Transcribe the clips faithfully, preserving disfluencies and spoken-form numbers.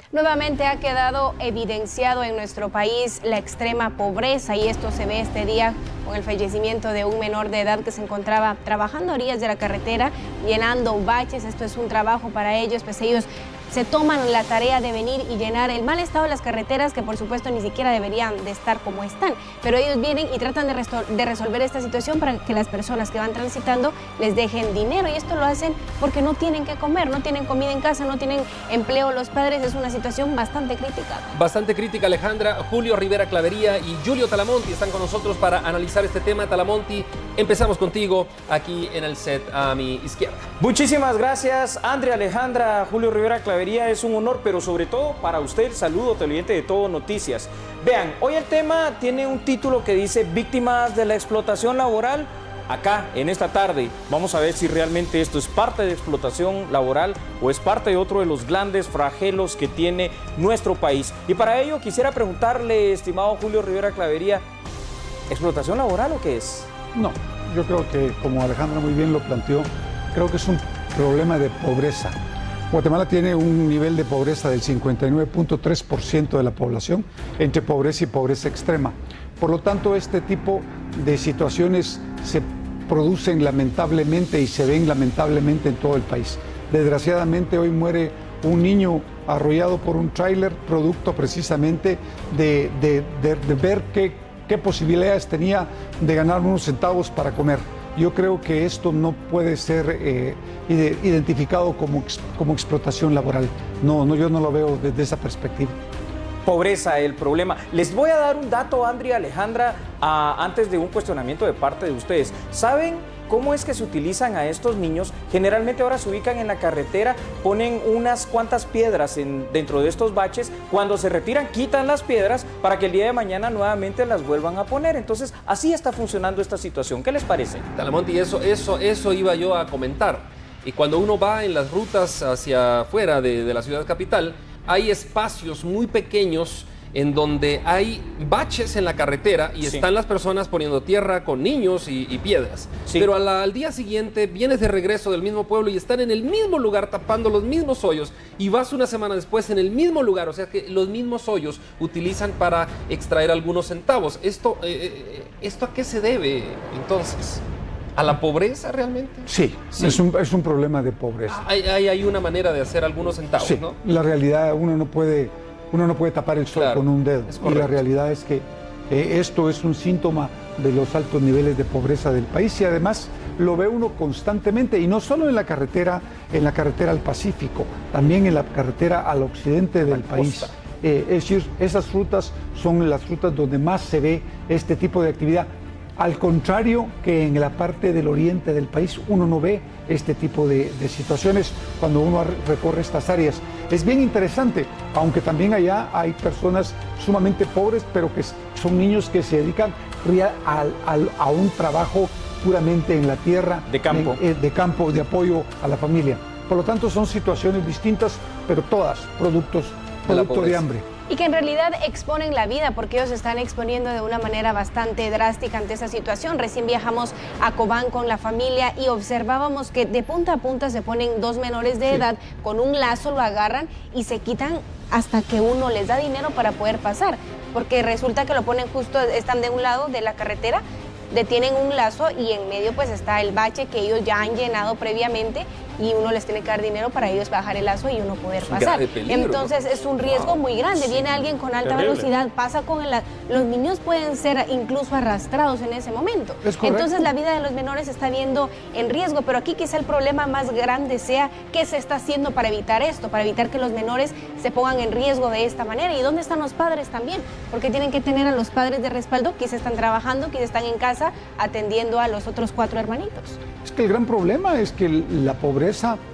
Nuevamente ha quedado evidenciado en nuestro país la extrema pobreza y esto se ve este día con el fallecimiento de un menor de edad que se encontraba trabajando a orillas de la carretera, llenando baches. Esto es un trabajo para ellos, pues ellos se toman la tarea de venir y llenar el mal estado de las carreteras, que por supuesto ni siquiera deberían de estar como están, pero ellos vienen y tratan de, de resolver esta situación para que las personas que van transitando les dejen dinero, y esto lo hacen porque no tienen que comer, no tienen comida en casa, no tienen empleo los padres. Es una situación bastante crítica. Bastante crítica, Alejandra. Julio Rivera Clavería y Julio Talamonti están con nosotros para analizar este tema. Talamonti, empezamos contigo aquí en el set a mi izquierda. Muchísimas gracias, Andrea, Alejandra, Julio Rivera Clavería. Es un honor, pero sobre todo para usted, saludo televidente de Todo Noticias. Vean, hoy el tema tiene un título que dice víctimas de la explotación laboral. Acá, en esta tarde, vamos a ver si realmente esto es parte de explotación laboral o es parte de otro de los grandes flagelos que tiene nuestro país. Y para ello quisiera preguntarle, estimado Julio Rivera Clavería, ¿explotación laboral o qué es? No, yo creo que, como Alejandra muy bien lo planteó, creo que es un problema de pobreza. Guatemala tiene un nivel de pobreza del cincuenta y nueve punto tres por ciento de la población, entre pobreza y pobreza extrema. Por lo tanto, este tipo de situaciones se producen lamentablemente y se ven lamentablemente en todo el país. Desgraciadamente, hoy muere un niño arrollado por un tráiler, producto precisamente de, de, de, de ver qué, qué posibilidades tenía de ganar unos centavos para comer. Yo creo que esto no puede ser eh, identificado como, como explotación laboral. No, no, yo no lo veo desde esa perspectiva. Pobreza, el problema. Les voy a dar un dato, Andrea, Alejandra, a, antes de un cuestionamiento de parte de ustedes. ¿Saben cómo es que se utilizan a estos niños? Generalmente ahora se ubican en la carretera, ponen unas cuantas piedras en, dentro de estos baches. Cuando se retiran, quitan las piedras para que el día de mañana nuevamente las vuelvan a poner. Entonces, así está funcionando esta situación. ¿Qué les parece? Talamonti, eso, eso, eso iba yo a comentar. Y cuando uno va en las rutas hacia afuera de, de la ciudad capital, hay espacios muy pequeños en donde hay baches en la carretera y sí. Están las personas poniendo tierra con niños y, y piedras. Sí. Pero al, al día siguiente vienes de regreso del mismo pueblo y están en el mismo lugar tapando los mismos hoyos, y vas una semana después en el mismo lugar, o sea que los mismos hoyos utilizan para extraer algunos centavos. ¿Esto, eh, ¿esto a qué se debe entonces? ¿A la pobreza realmente? Sí, sí. Es, un, es un problema de pobreza. Hay, hay, hay una manera de hacer algunos centavos, sí. ¿no? La realidad, uno no puede, uno no puede tapar el sol claro, con un dedo. Y la realidad es que eh, esto es un síntoma de los altos niveles de pobreza del país, y además lo ve uno constantemente, y no solo en la carretera, en la carretera al Pacífico, también en la carretera al occidente del país. Eh, es decir, esas rutas son las rutas donde más se ve este tipo de actividad. Al contrario que en la parte del oriente del país, uno no ve este tipo de, de situaciones cuando uno recorre estas áreas. Es bien interesante, aunque también allá hay personas sumamente pobres, pero que son niños que se dedican a, a, a un trabajo puramente en la tierra, de campo. En, de campo, de apoyo a la familia. Por lo tanto, son situaciones distintas, pero todas productos, producto de hambre. Y que en realidad exponen la vida, porque ellos se están exponiendo de una manera bastante drástica ante esa situación. Recién viajamos a Cobán con la familia y observábamos que de punta a punta se ponen dos menores de sí. edad, con un lazo lo agarran y se quitan hasta que uno les da dinero para poder pasar, porque resulta que lo ponen justo, están de un lado de la carretera, detienen un lazo y en medio pues está el bache que ellos ya han llenado previamente, y uno les tiene que dar dinero para ellos bajar el lazo y uno poder pasar. Peligro, entonces ¿no? Es un riesgo wow. muy grande. Viene alguien con alta Terrible. velocidad, pasa con el... Los niños pueden ser incluso arrastrados en ese momento. Entonces la vida de los menores se está viendo en riesgo, pero aquí quizá el problema más grande sea qué se está haciendo para evitar esto, para evitar que los menores se pongan en riesgo de esta manera. ¿Y dónde están los padres también? Porque tienen que tener a los padres de respaldo, quizá están trabajando, quizá están en casa atendiendo a los otros cuatro hermanitos. Es que el gran problema es que la pobreza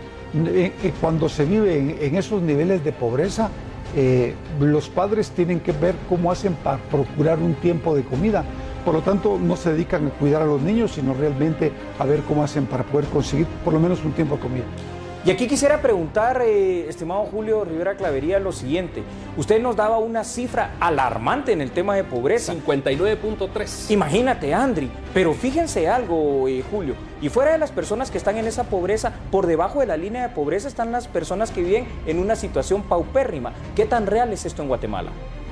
cuando se vive en, en esos niveles de pobreza, eh, los padres tienen que ver cómo hacen para procurar un tiempo de comida. Por lo tanto, no se dedican a cuidar a los niños, sino realmente a ver cómo hacen para poder conseguir por lo menos un tiempo de comida. Y aquí quisiera preguntar, eh, estimado Julio Rivera Clavería, lo siguiente. Usted nos daba una cifra alarmante en el tema de pobreza. cincuenta y nueve punto tres. Imagínate, Andri. Pero fíjense algo, eh, Julio. Y fuera de las personas que están en esa pobreza, por debajo de la línea de pobreza están las personas que viven en una situación paupérrima. ¿Qué tan real es esto en Guatemala?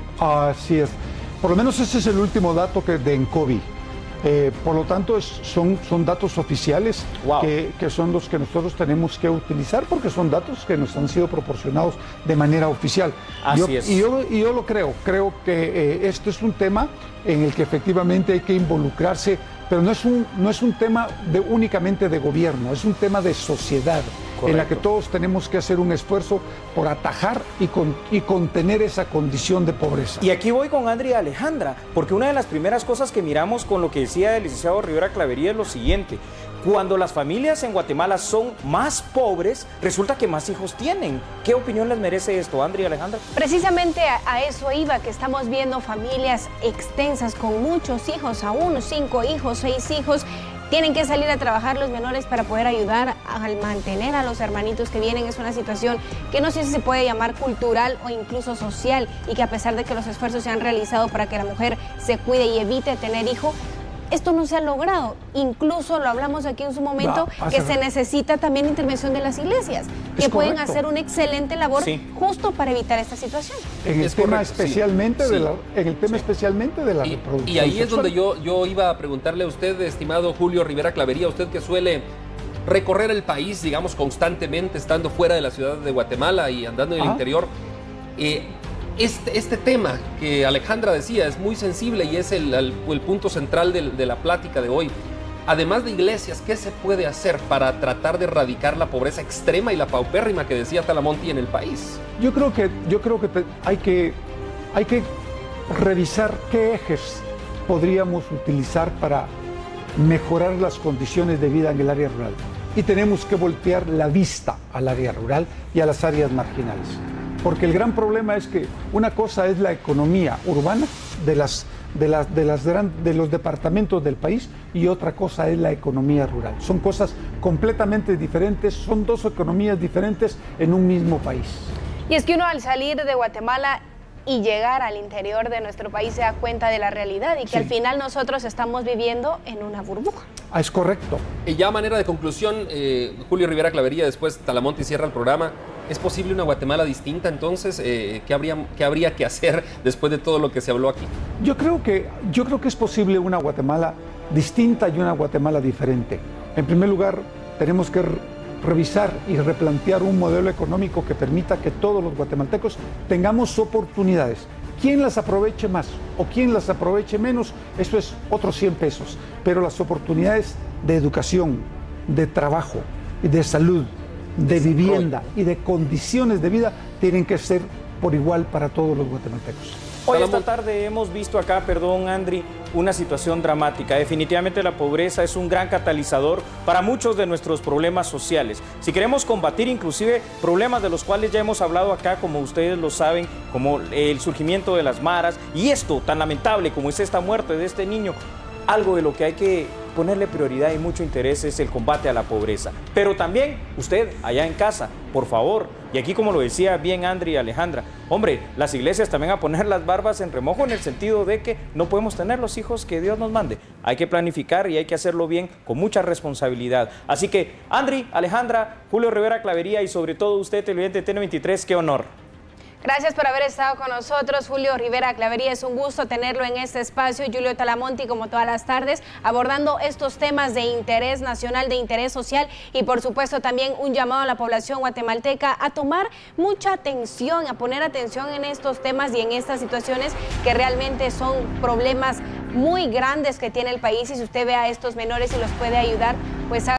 Así es. Por lo menos ese es el último dato que de ENCOBI. Eh, por lo tanto, es, son, son datos oficiales wow. que, que son los que nosotros tenemos que utilizar porque son datos que nos han sido proporcionados de manera oficial. Así yo, es. Y yo, y yo lo creo, creo que eh, esto es un tema en el que efectivamente hay que involucrarse, pero no es un, no es un tema de, únicamente de gobierno, es un tema de sociedad. Correcto. En la que todos tenemos que hacer un esfuerzo por atajar y, con, y contener esa condición de pobreza. Y aquí voy con Andri y Alejandra, porque una de las primeras cosas que miramos con lo que decía el licenciado Rivera Clavería es lo siguiente. Cuando las familias en Guatemala son más pobres, resulta que más hijos tienen. ¿Qué opinión les merece esto, Andri y Alejandra? Precisamente a, a eso iba, que estamos viendo familias extensas con muchos hijos, aún cinco hijos, seis hijos. Tienen que salir a trabajar los menores para poder ayudar al mantener a los hermanitos que vienen. Es una situación que no sé si se puede llamar cultural o incluso social, y que a pesar de que los esfuerzos se han realizado para que la mujer se cuide y evite tener hijo, esto no se ha logrado. Incluso lo hablamos aquí en su momento, no, que se necesita también intervención de las iglesias, que pueden hacer una excelente labor sí. justo para evitar esta situación. En el es tema correcto, especialmente sí. de la, en el tema sí. especialmente de la y, reproducción y ahí sexual. Es donde yo, yo iba a preguntarle a usted, estimado Julio Rivera Clavería, usted que suele recorrer el país, digamos, constantemente, estando fuera de la ciudad de Guatemala y andando en el Ajá. interior, eh, Este, este tema que Alejandra decía es muy sensible y es el, el, el punto central de, de la plática de hoy. Además de iglesias, ¿qué se puede hacer para tratar de erradicar la pobreza extrema y la paupérrima que decía Talamonti en el país? Yo creo que, yo creo que te, hay que hay que revisar qué ejes podríamos utilizar para mejorar las condiciones de vida en el área rural. Y tenemos que voltear la vista al área rural y a las áreas marginales. Porque el gran problema es que una cosa es la economía urbana de, las, de, las, de, las gran, de los departamentos del país y otra cosa es la economía rural. Son cosas completamente diferentes, son dos economías diferentes en un mismo país. Y es que uno al salir de Guatemala y llegar al interior de nuestro país se da cuenta de la realidad y que sí. al final nosotros estamos viviendo en una burbuja. Ah, es correcto. Y ya a manera de conclusión, eh, Julio Rivera Clavería, después Talamonti cierra el programa. ¿Es posible una Guatemala distinta entonces? Eh, ¿qué, habría, ¿Qué habría que hacer después de todo lo que se habló aquí? Yo creo que, yo creo que es posible una Guatemala distinta y una Guatemala diferente. En primer lugar, tenemos que revisar y replantear un modelo económico que permita que todos los guatemaltecos tengamos oportunidades. Quién las aproveche más o quién las aproveche menos, eso es otros cien pesos. Pero las oportunidades de educación, de trabajo, de salud, de vivienda y de condiciones de vida tienen que ser por igual para todos los guatemaltecos. Hoy esta tarde hemos visto acá, perdón Andri, una situación dramática. Definitivamente la pobreza es un gran catalizador para muchos de nuestros problemas sociales. Si queremos combatir inclusive problemas de los cuales ya hemos hablado acá, como ustedes lo saben, como el surgimiento de las maras y esto tan lamentable como es esta muerte de este niño, algo de lo que hay que ponerle prioridad y mucho interés es el combate a la pobreza. Pero también usted allá en casa, por favor, y aquí como lo decía bien Andri y Alejandra, hombre, las iglesias también a poner las barbas en remojo en el sentido de que no podemos tener los hijos que Dios nos mande. Hay que planificar y hay que hacerlo bien con mucha responsabilidad. Así que Andri, Alejandra, Julio Rivera Clavería y sobre todo usted, televidente de T N veintitrés, qué honor. Gracias por haber estado con nosotros, Julio Rivera Clavería. Es un gusto tenerlo en este espacio. Julio Talamonti, como todas las tardes, abordando estos temas de interés nacional, de interés social y, por supuesto, también un llamado a la población guatemalteca a tomar mucha atención, a poner atención en estos temas y en estas situaciones que realmente son problemas muy grandes que tiene el país. Y si usted ve a estos menores y los puede ayudar, pues